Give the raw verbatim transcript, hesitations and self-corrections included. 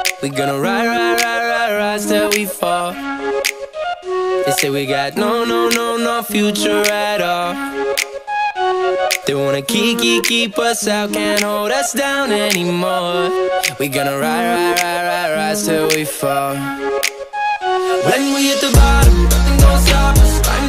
We gonna ride, ride, ride, ride, rise till we fall. They say we got no, no, no, no future at all. They wanna keep, keep, keep us out, can't hold us down anymore. We gonna ride, ride, ride, ride, rise till we fall. When we hit the bottom, nothing gon' stop us.